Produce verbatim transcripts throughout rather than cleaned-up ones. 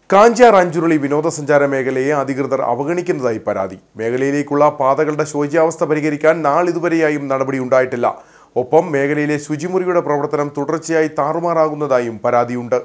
കാഞ്ചാർ അഞ്ചുരുളി വിനോദസഞ്ചാര മേഖലയെ അധികൃതർ അവഗണിക്കുന്നതായി പരാതി. മേഖലയിലേക്കുള്ള പാതകളുടെ ശോച്യാവസ്ഥ പരിഹരിക്കാൻ നാളിതുവരെയായും നടപടിയുണ്ടായിട്ടില്ല. ഒപ്പം മേഖലയിലെ ശുചിമുറിയുടെ പ്രവർത്തനം തുടർച്ചയായി താറുമാറാകുന്നതായും പരാതിയുണ്ട്.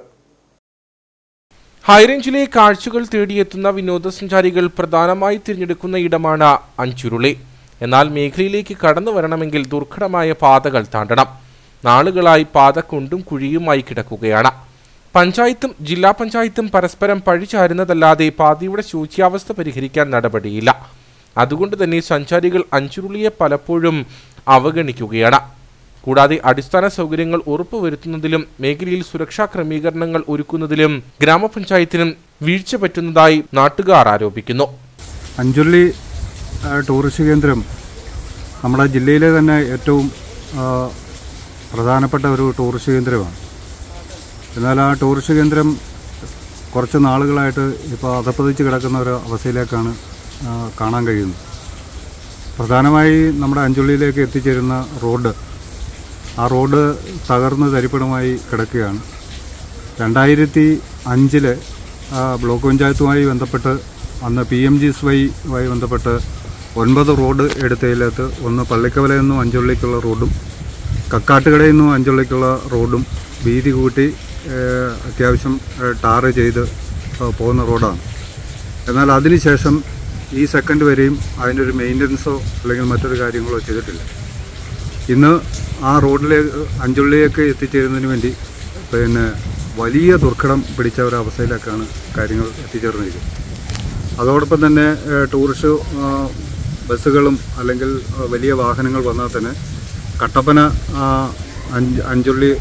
ഹൈറേഞ്ചിലെ കാഴ്ചകൾ തേടിയെത്തുന്ന വിനോദസഞ്ചാരികൾ പ്രധാനമായി തിരഞ്ഞെടുക്കുന്ന ഇടമാണ് അഞ്ചുരുളി. എന്നാൽ മേഖലയിലേക്ക് കടന്നു വരണമെങ്കിൽ ദുർഘടമായ പാതകൾ താണ്ടണം. നാളുകളായി പാത കുണ്ടും കുഴിയുമായി കിടക്കുകയാണ്. പഞ്ചായത്തും ജില്ലാ പഞ്ചായത്തും പരസ്പരം പഴിചാരുന്നതല്ലാതെ പാതയുടെ ശോച്യാവസ്ഥ പരിഹരിക്കാൻ നടപടിയില്ല. അതുകൊണ്ട് തന്നെ സഞ്ചാരികൾ അഞ്ചുരുളിയെ പലപ്പോഴും അവഗണിക്കുകയാണ്. കൂടാതെ അടിസ്ഥാന സൗകര്യങ്ങൾ ഉറപ്പുവരുത്തുന്നതിലും മേഖലയിൽ സുരക്ഷാ ക്രമീകരണങ്ങൾ ഒരുക്കുന്നതിലും ഗ്രാമപഞ്ചായത്തിനും വീഴ്ച പറ്റുന്നതായി നാട്ടുകാർ ആരോപിക്കുന്നു. അഞ്ചുരുളി ടൂറിസ്റ്റ് കേന്ദ്രം നമ്മുടെ ജില്ലയിലെ തന്നെ ഏറ്റവും പ്രധാനപ്പെട്ട ഒരു ടൂറിസ്റ്റ് കേന്ദ്രമാണ്. എന്നാൽ ആ ടൂറിസ്റ്റ് കേന്ദ്രം കുറച്ച് നാളുകളായിട്ട് ഇപ്പോൾ അധപ്പതിച്ച് കിടക്കുന്ന ഒരു അവസ്ഥയിലേക്കാണ് കാണാൻ കഴിയുന്നത്. പ്രധാനമായി നമ്മുടെ അഞ്ചുരുളിയിലേക്ക് എത്തിച്ചേരുന്ന റോഡ് ആ റോഡ് തകർന്ന് തരിപ്പണമായി കിടക്കുകയാണ്. രണ്ടായിരത്തി അഞ്ചില് ബ്ലോക്ക് പഞ്ചായത്തുമായി ബന്ധപ്പെട്ട് അന്ന് പി എം ജി എസ് വൈയുമായി ബന്ധപ്പെട്ട് ഒൻപത് റോഡ് എടുത്തതിനകത്ത് ഒന്ന് പള്ളിക്കവലയിൽ നിന്നും അഞ്ചുരുളിക്കുള്ള റോഡും കക്കാട്ടുകടയിൽ നിന്നും അഞ്ചുരുളിക്കുള്ള റോഡും വീതി കൂട്ടി അത്യാവശ്യം ടാർ ചെയ്ത് പോകുന്ന റോഡാണ്. എന്നാൽ അതിനുശേഷം ഈ സെക്കൻഡ് വരെയും അതിൻ്റെ ഒരു മെയിൻ്റനൻസോ അല്ലെങ്കിൽ മറ്റൊരു കാര്യങ്ങളോ ചെയ്തിട്ടില്ല. ഇന്ന് ആ റോഡിലേക്ക് അഞ്ചുരുളിലേക്ക് എത്തിച്ചേരുന്നതിന് വേണ്ടി പിന്നെ വലിയ ദുർഘടം പിടിച്ച ഒരവസ്ഥയിലേക്കാണ് കാര്യങ്ങൾ എത്തിച്ചേർന്നിരിക്കുന്നത്. അതോടൊപ്പം തന്നെ ടൂറിസ്റ്റ് ബസ്സുകളും അല്ലെങ്കിൽ വലിയ വാഹനങ്ങൾ വന്നാൽ തന്നെ കട്ടപ്പന അഞ്ച് അഞ്ചുരുളി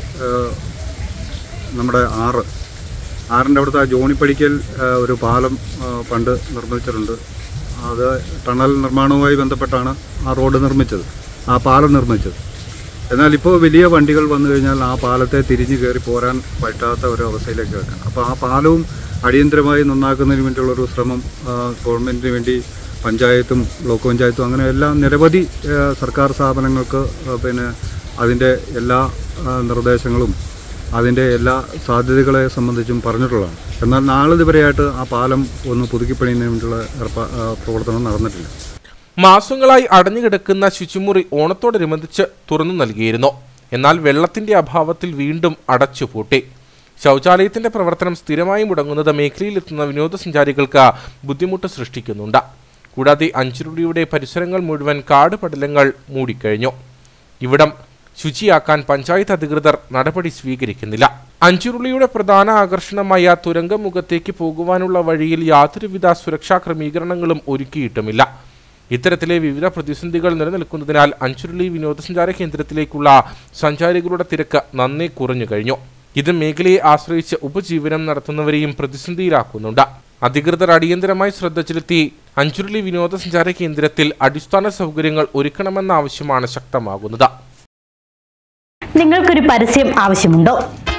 നമ്മുടെ ആറ് ആറിൻ്റെ അവിടുത്തെ ജോണിപ്പടിക്കൽ ഒരു പാലം പണ്ട് നിർമ്മിച്ചിട്ടുണ്ട്. അത് ടണൽ നിർമ്മാണവുമായി ബന്ധപ്പെട്ടാണ് ആ റോഡ് നിർമ്മിച്ചത്, ആ പാലം നിർമ്മിച്ചത്. എന്നാൽ ഇപ്പോൾ വലിയ വണ്ടികൾ വന്നു കഴിഞ്ഞാൽ ആ പാലത്തെ തിരിഞ്ഞു കയറി പോരാൻ പറ്റാത്ത ഒരു അവസ്ഥയിലേക്ക് വെക്കണം. അപ്പോൾ ആ പാലവും അടിയന്തരമായി നന്നാക്കുന്നതിന് വേണ്ടിയുള്ളൊരു ശ്രമം ഗവൺമെൻറ്റിന് വേണ്ടി പഞ്ചായത്തും ബ്ലോക്ക് പഞ്ചായത്തും അങ്ങനെ എല്ലാം നിരവധി സർക്കാർ സ്ഥാപനങ്ങൾക്ക് പിന്നെ അതിൻ്റെ എല്ലാ നിർദ്ദേശങ്ങളും അതിൻ്റെ എല്ലാ സാധ്യതകളെ സംബന്ധിച്ചും പറഞ്ഞിട്ടുള്ളതാണ്. എന്നാൽ നാളിതുവരെയായിട്ട് ആ പാലം ഒന്ന് പുതുക്കിപ്പണിയുന്നതിന് വേണ്ടിയുള്ള പ്രവർത്തനം നടന്നിട്ടില്ല. മാസങ്ങളായി അടഞ്ഞുകിടക്കുന്ന ശുചിമുറി ഓണത്തോടനുബന്ധിച്ച് തുറന്നു നൽകിയിരുന്നു. എന്നാൽ വെള്ളത്തിന്റെ അഭാവത്തിൽ വീണ്ടും അടച്ചുപൂട്ടി. ശൗചാലയത്തിന്റെ പ്രവർത്തനം സ്ഥിരമായി മുടങ്ങുന്നത് മേഖലയിലെത്തുന്ന വിനോദസഞ്ചാരികൾക്ക് ബുദ്ധിമുട്ട് സൃഷ്ടിക്കുന്നുണ്ട്. കൂടാതെ അഞ്ചുരുളിയുടെ പരിസരങ്ങൾ മുഴുവൻ കാട് പടലങ്ങൾ മൂടിക്കഴിഞ്ഞു. ഇവിടം ശുചിയാക്കാൻ പഞ്ചായത്ത് അധികൃതർ നടപടി സ്വീകരിക്കുന്നില്ല. അഞ്ചുരുളിയുടെ പ്രധാന ആകർഷണമായ തുരങ്കമുഖത്തേക്ക് പോകുവാനുള്ള വഴിയിൽ യാതൊരുവിധ സുരക്ഷാ ക്രമീകരണങ്ങളും ഒരുക്കിയിട്ടുമില്ല. ഇത്തരത്തിലെ വിവിധ പ്രതിസന്ധികൾ നിലനിൽക്കുന്നതിനാൽ അഞ്ചുരുളി വിനോദസഞ്ചാര കേന്ദ്രത്തിലേക്കുള്ള സഞ്ചാരികളുടെ തിരക്ക് നന്നേ കുറഞ്ഞു കഴിഞ്ഞു. ഇത് മേഖലയെ ആശ്രയിച്ച് ഉപജീവനം നടത്തുന്നവരെയും പ്രതിസന്ധിയിലാക്കുന്നുണ്ട്. അധികൃതർ അടിയന്തരമായി ശ്രദ്ധ ചെലുത്തി അഞ്ചുരുളി വിനോദസഞ്ചാര കേന്ദ്രത്തിൽ അടിസ്ഥാന സൗകര്യങ്ങൾ ഒരുക്കണമെന്ന ആവശ്യമാണ് ശക്തമാകുന്നത്. നിങ്ങൾക്കൊരു പരസ്യം ആവശ്യമുണ്ടോ?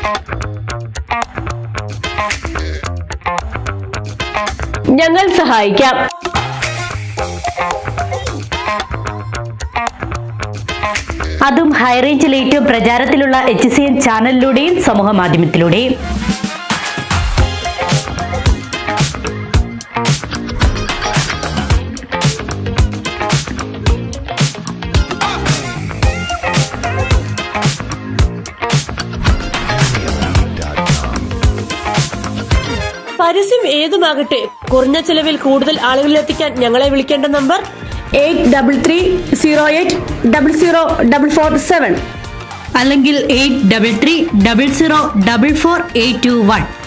ഞങ്ങൾ സഹായിക്കാം. അതും ഹൈറേഞ്ചിലെ ഏറ്റവും പ്രചാരത്തിലുള്ള എച്ച് സി എൻ ചാനലിലൂടെയും സമൂഹ മാധ്യമത്തിലൂടെയും. പരസ്യം ഏതുമാകട്ടെ, കുറഞ്ഞ ചെലവിൽ കൂടുതൽ ആളുകളിലെത്തിക്കാൻ ഞങ്ങളെ വിളിക്കേണ്ട number eight double three zero eight double zero double four seven അല്ലെങ്കിൽ eight double three double zero double four eight two one.